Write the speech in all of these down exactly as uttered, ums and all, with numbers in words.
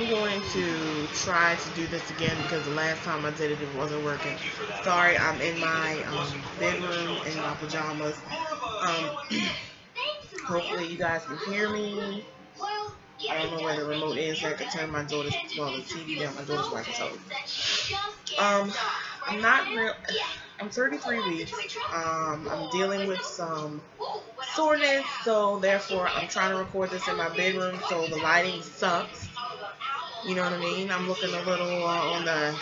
I'm going to try to do this again because the last time I did it, it wasn't working. Sorry, I'm in my um, bedroom in my pajamas. Um, hopefully you guys can hear me. I don't know where the remote is. So I can turn my daughter's, well, the T V down. My daughter's watching television. Um, I'm not real. I'm thirty-three weeks. Um, I'm dealing with some soreness, so therefore I'm trying to record this in my bedroom, so the lighting sucks. You know what I mean? I'm looking a little uh, on the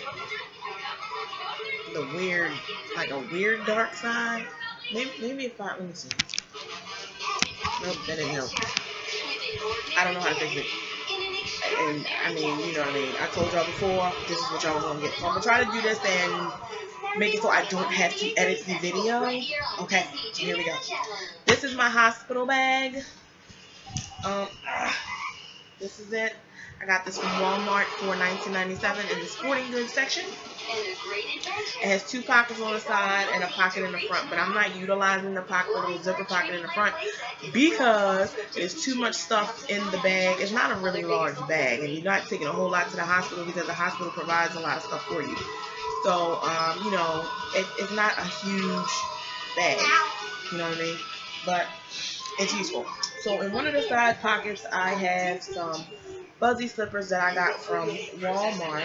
the weird, like a weird dark side. Maybe, maybe if I let me see. Nope, that didn't help. I don't know how to fix it. And I mean, you know what I mean. I told y'all before, this is what y'all was gonna get. So I'm gonna try to do this and make it so I don't have to edit the video. Okay, here we go. This is my hospital bag. Um, ah, this is it. I got this from Walmart for nineteen ninety-seven in the sporting goods section. It has two pockets on the side and a pocket in the front, but I'm not utilizing the pocket, the little zipper pocket in the front, because there's too much stuff in the bag. It's not a really large bag, and you're not taking a whole lot to the hospital because the hospital provides a lot of stuff for you. So, um, you know, it, it's not a huge bag, you know what I mean? But it's useful. So in one of the side pockets, I have some fuzzy slippers that I got from Walmart,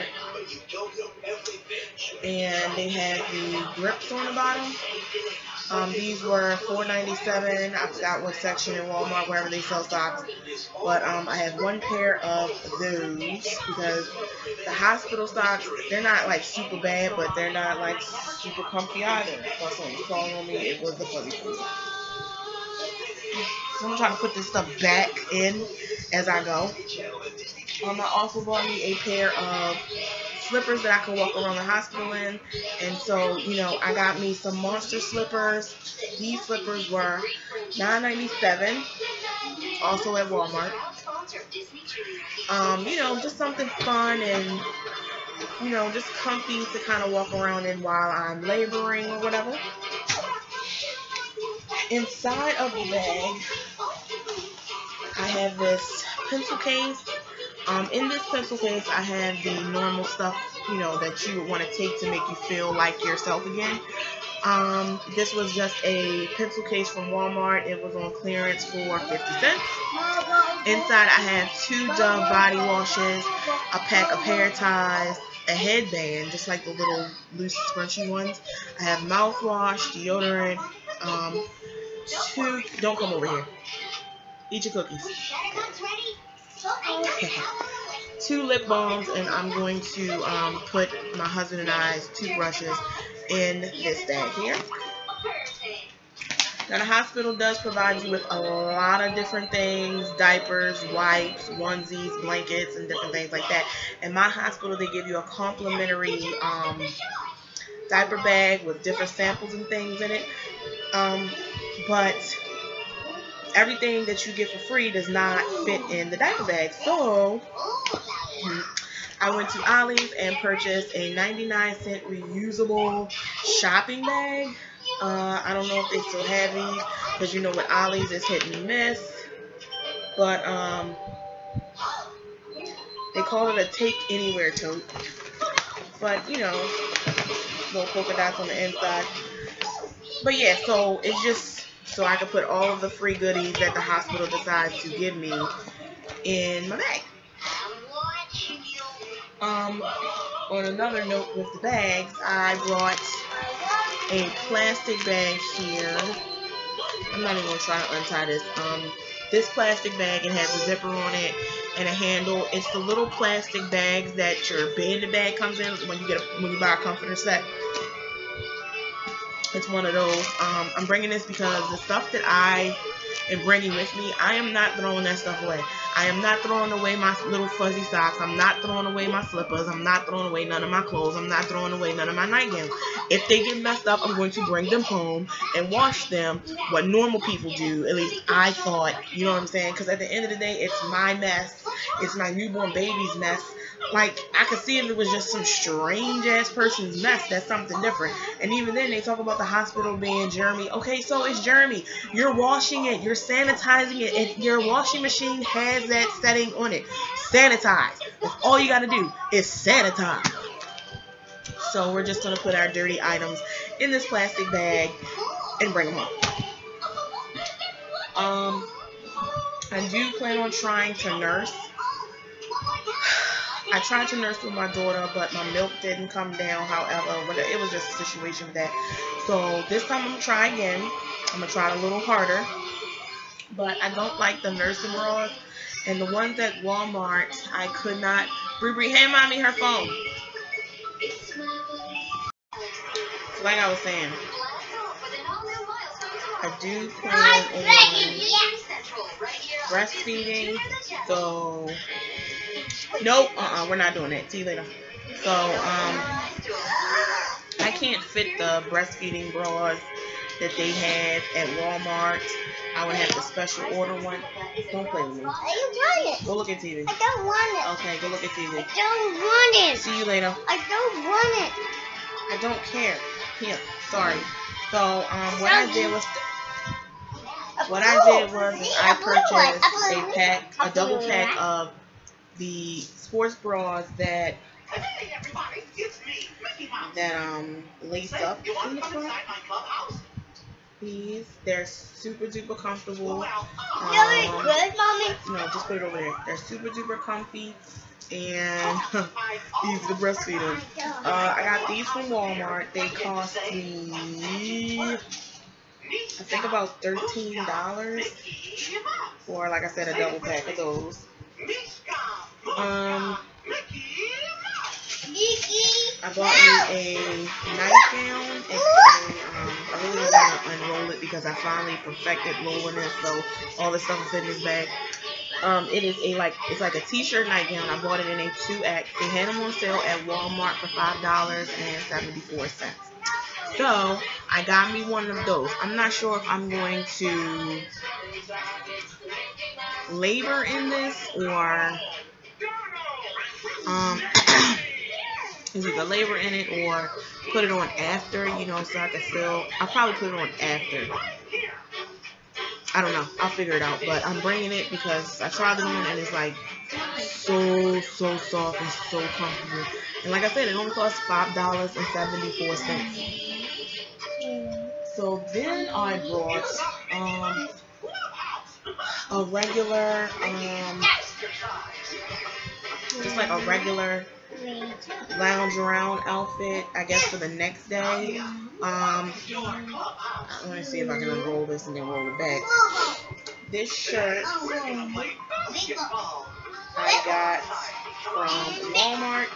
and they have the grips on the bottom. Um, these were four ninety-seven. I forgot what section in Walmart, wherever they sell socks. But um, I have one pair of those because the hospital socks, they're not like super bad, but they're not like super comfy either. So someone was calling on me, it was the fuzzy slippers. So I'm trying to put this stuff back in as I go. Um, I also bought me a pair of slippers that I can walk around the hospital in. And so, you know, I got me some monster slippers. These slippers were nine ninety-seven, also at Walmart. Um, you know, just something fun and, you know, just comfy to kind of walk around in while I'm laboring or whatever. Inside of the bag, I have this pencil case. Um, in this pencil case, I have the normal stuff, you know, that you would want to take to make you feel like yourself again. Um, this was just a pencil case from Walmart. It was on clearance for fifty cents. Inside, I have two Dove body washes, a pack of hair ties, a headband, just like the little loose scrunchy ones. I have mouthwash, deodorant, um, two, don't come over here, eat your cookies. Two lip balms, and I'm going to um, put my husband and I's toothbrushes in this bag here. Now the hospital does provide you with a lot of different things: diapers, wipes, onesies, blankets, and different things like that. In my hospital, they give you a complimentary um, diaper bag with different samples and things in it. Um, but everything that you get for free does not fit in the diaper bag. So I went to Ollie's and purchased a ninety-nine cent reusable shopping bag. Uh, I don't know if they still have these, because you know with Ollie's it's hit and miss. But um, they call it a take anywhere tote. But you know, little polka dots on the inside. But yeah, so it's just so I can put all of the free goodies that the hospital decides to give me in my bag. Um, on another note with the bags, I brought a plastic bag here. I'm not even going to try to untie this. Um, this plastic bag, it has a zipper on it and a handle. It's the little plastic bags that your bed bag comes in when you get a, when you buy a comforter set. It's one of those. Um, I'm bringing this because the stuff that I am bringing with me, I am not throwing that stuff away. I am not throwing away my little fuzzy socks. I'm not throwing away my slippers. I'm not throwing away none of my clothes. I'm not throwing away none of my nightgowns. If they get messed up, I'm going to bring them home and wash them, what normal people do. At least I thought, you know what I'm saying? Because at the end of the day, it's my mess. It's my newborn baby's mess. Like, I could see if it was just some strange-ass person's mess, that's something different. And even then, they talk about the hospital being germy. Okay, so it's germy. You're washing it. You're sanitizing it. If your washing machine has that setting on it. Sanitize. That's all you gotta do is sanitize. So we're just gonna put our dirty items in this plastic bag and bring them home. Um, I do plan on trying to nurse. I tried to nurse with my daughter, but my milk didn't come down. However, but it was just a situation with that. So this time I'm gonna try again. I'm gonna try it a little harder. But I don't like the nursing bras, and the ones at Walmart I could not. Bree Bree, hand mommy her phone. So like I was saying, I do plan on breastfeeding. So nope, uh-uh, we're not doing that. See you later. So, um, I can't fit the breastfeeding bras that they have at Walmart. I would have to special order one. Don't play with me. I don't want it. Go look at T V. I don't want it. Okay, go look at T V. I don't want it. See you later. I don't want it. I don't care. Here, sorry. So, um, what I did was... What I did was I purchased a pack, a double pack of the sports bras that that um lace up in the front. These, they're super duper comfortable. Um, good, mommy. no, just put it over there. They're super duper comfy, and these are the breastfeeders. Uh, I got these from Walmart. They cost me, I think, about thirteen dollars for, like I said, a double pack of those. Um, I bought me a nightgown. It's a, um, I really want to unroll it because I finally perfected rolling it, so all this stuff is in this bag. Um, it is a like it's like a t-shirt nightgown. I bought it in a two X. They had them on sale at Walmart for five dollars and seventy-four cents. So I got me one of those. I'm not sure if I'm going to labor in this or um is either labor in it or put it on after, you know, so I can still. I'll probably put it on after. I don't know. I'll figure it out. But I'm bringing it because I tried it on and it's like so, so soft and so comfortable. And like I said, it only costs five dollars and seventy-four cents. So then I brought um, a regular, um, just like a regular lounge around outfit, I guess, for the next day. Um, let me see if I can unroll this and then roll it back. This shirt I got from Walmart.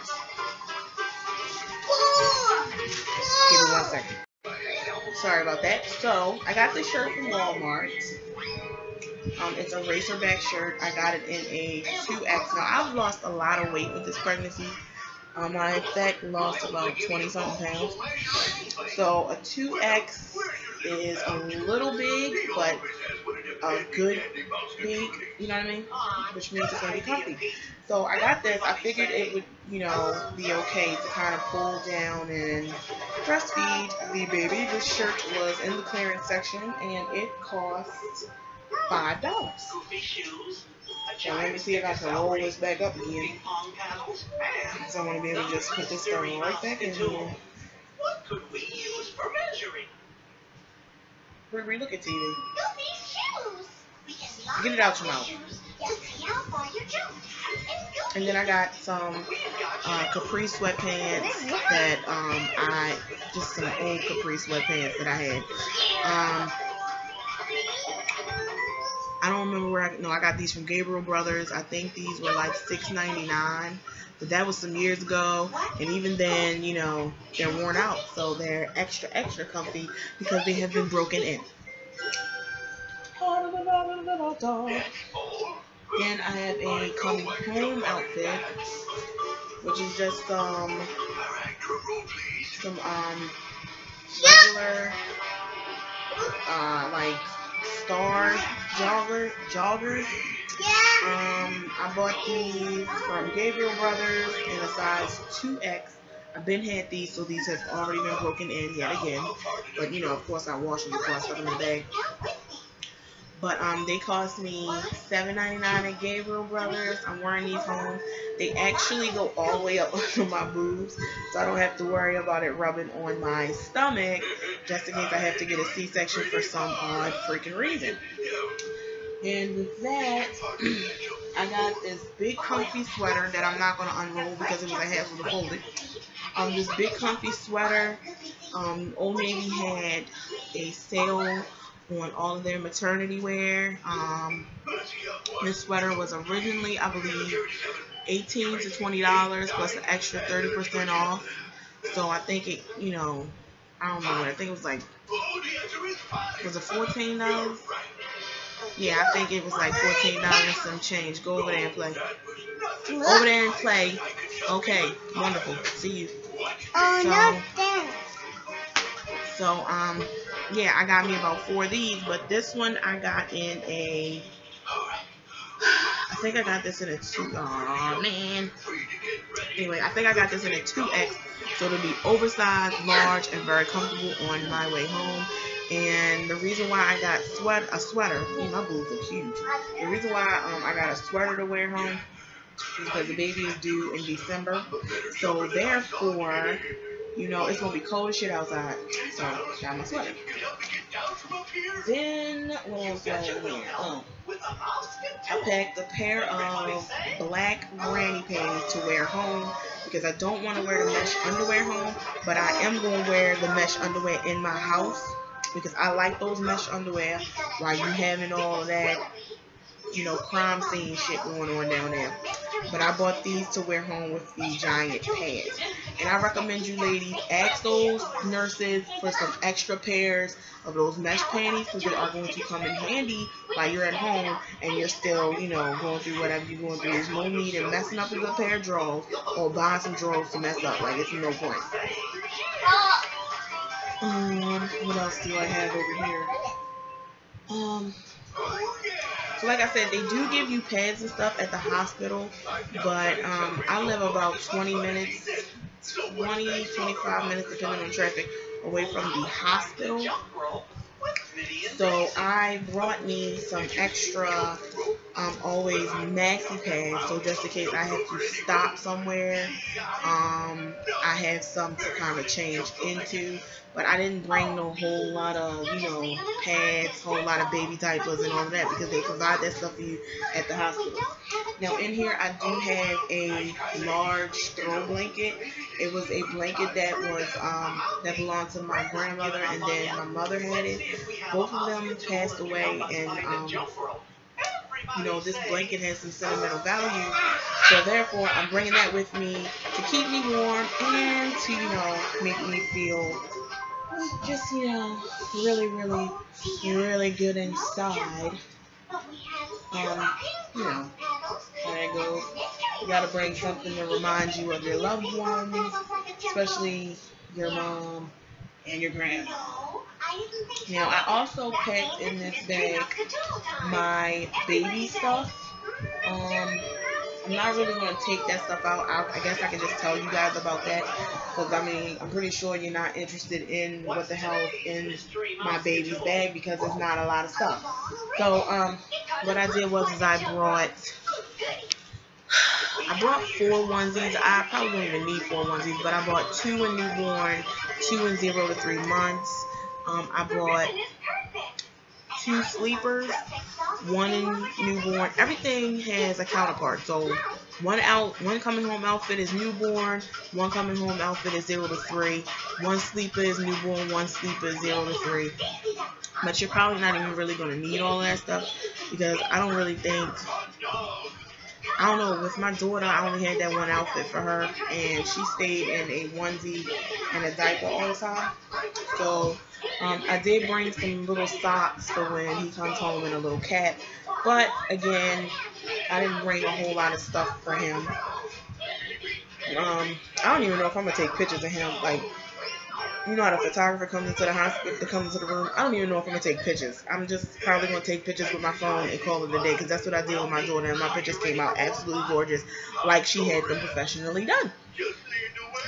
Give me one second. Sorry about that. So I got this shirt from Walmart. Um, it's a racerback shirt. I got it in a two X. Now, I've lost a lot of weight with this pregnancy. Um, I, in fact, lost about twenty something pounds. So, a two X is a little big, but a good big, you know what I mean? Which means it's going to be comfy. So, I got this. I figured it would, you know, be okay to kind of pull down and breastfeed the baby. This shirt was in the clearance section, and it cost five dollars. So let me see if I can roll this back up again. So I want to be able to just put this thing right back in here. What could we use for measuring? Riri, look at T V. Get it out your mouth. And then I got some uh, Capri sweatpants that um I just some old Capri sweatpants that I had. Um. I don't remember where I, no, I got these from Gabriel Brothers. I think these were like six ninety-nine, but that was some years ago. And even then, you know, they're worn out. So they're extra, extra comfy because they have been broken in. Then I have a coming home outfit, which is just um, some um, regular, uh, like, Star jogger joggers. Um, I bought these from Gabriel Brothers in a size two X. I've been had these, so these have already been broken in yet again. But you know, of course, I washed them before I stuck them in the bag. But um, they cost me seven ninety-nine at Gabriel Brothers. I'm wearing these home. They actually go all the way up under my boobs, so I don't have to worry about it rubbing on my stomach, just in case I have to get a C-section for some odd freaking reason. And with that, I got this big comfy sweater that I'm not going to unroll because it was a hassle to fold it. Um, this big comfy sweater, um, Old Navy had a sale on all of their maternity wear. Um, this sweater was originally, I believe, eighteen to twenty dollars plus an extra thirty percent off. So I think it, you know, I don't know what, I think it was like, was it fourteen dollars? Yeah, I think it was like fourteen dollars some change. Go over there and play. Over there and play. Okay, wonderful. See you. Oh, so, no, thanks. So, um, yeah, I got me about four of these, but this one I got in a, I think I got this in a two, oh man. Anyway, I think I got this in a two X, so it'll be oversized, large, and very comfortable on my way home. And the reason why I got sweat a sweater, ooh, my boobs are huge. The reason why um, I got a sweater to wear home is because the baby is due in December. So therefore, you know, it's gonna be cold as shit outside. So got my sweater. Then what else did I have here? Oh, I packed a pair of black granny panties to wear home because I don't want to wear the mesh underwear home, but I am gonna wear the mesh underwear in my house because I like those mesh underwear while you having all of that, you know, crime scene shit going on down there. But I bought these to wear home with the giant pads. And I recommend you ladies ask those nurses for some extra pairs of those mesh panties because they are going to come in handy while you're at home and you're still, you know, going through whatever you're going through. There's no need in messing up a good pair of drawers or buying some drawers to mess up. Like, it's no point. Um, what else do I have over here? Um... So like I said, they do give you pads and stuff at the hospital, but um, I live about twenty minutes, twenty, twenty-five minutes, depending on traffic, away from the hospital. So I brought me some extra, um, always maxi pads, so just in case I have to stop somewhere, um, I have some to kind of change into. But I didn't bring no whole lot of, you know, pads, whole lot of baby diapers and all of that because they provide that stuff for you at the hospital. Now in here I do have a large throw blanket. It was a blanket that was um, that belonged to my grandmother, and then my mother had it. Both of them passed away, and um, you know, this blanket has some sentimental value. So therefore I'm bringing that with me to keep me warm and to, you know, make me feel just, you know, really, really, really good inside. Um, you know, how that goes. You gotta bring something to remind you of your loved ones, especially your mom and your grandma. Now, I also packed in this bag my baby stuff. Um, I'm not really going to take that stuff out. I, I guess I can just tell you guys about that. Because, I mean, I'm pretty sure you're not interested in what the hell is in my baby's bag because there's not a lot of stuff. So, um, what I did was is I brought, I brought four onesies. I probably don't even need four onesies, but I bought two in newborn, two in zero to three months. Um, I brought two sleepers, one in newborn. Everything has a counterpart. So one out, one coming home outfit is newborn, one coming home outfit is zero to three, one sleeper is newborn, one sleeper is zero to three. But you're probably not even really going to need all that stuff because I don't really think, I don't know, with my daughter, I only had that one outfit for her, and she stayed in a onesie and a diaper all the time. So um, I did bring some little socks for when he comes home and a little cap. But again, I didn't bring a whole lot of stuff for him. Um, I don't even know if I'm gonna take pictures of him. Like, you know how the photographer comes into the hospital, comes into the room. I don't even know if I'm gonna take pictures. I'm just probably gonna take pictures with my phone and call it a day because that's what I did with my daughter, and my pictures came out absolutely gorgeous, like she had them professionally done.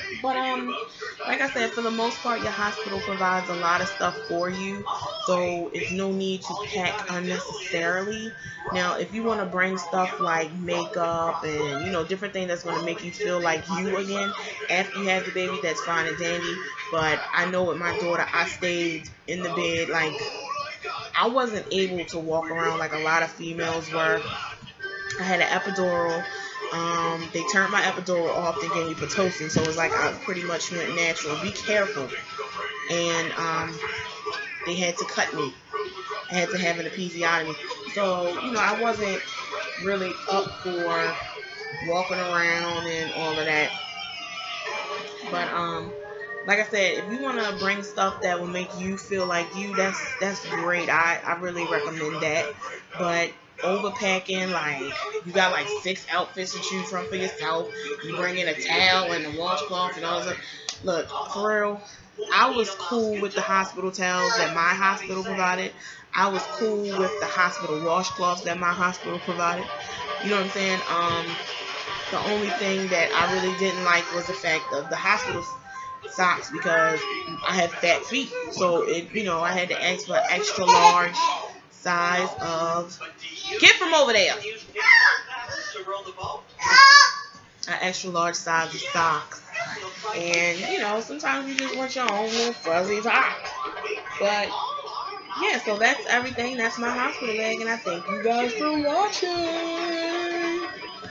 But um, like I said, for the most part, your hospital provides a lot of stuff for you, so it's no need to pack unnecessarily. Now, if you want to bring stuff like makeup and you know different things that's going to make you feel like you again after you have the baby, that's fine and dandy. But I know with my daughter, I stayed in the bed. Like, I wasn't able to walk around like a lot of females were. I had an epidural. Um, they turned my epidural off. They gave me Pitocin, so it was like I pretty much went natural. Be careful. And um, they had to cut me. I had to have an episiotomy. So, you know, I wasn't really up for walking around and all of that. But um, like I said, if you want to bring stuff that will make you feel like you, that's that's great. I, I really recommend that. But overpacking, like you got like six outfits to choose from for yourself, you bring in a towel and a washcloth and all that. Look, for real, I was cool with the hospital towels that my hospital provided. I was cool with the hospital washcloths that my hospital provided. You know what I'm saying? Um, the only thing that I really didn't like was the fact of the hospital socks, because I have fat feet. So it, you know, I had to ask for extra large size of. Get from over there. An extra large size of socks. And, you know, sometimes you just want your own little fuzzy sock. But, yeah, so that's everything. That's my hospital bag. And I thank you guys for watching.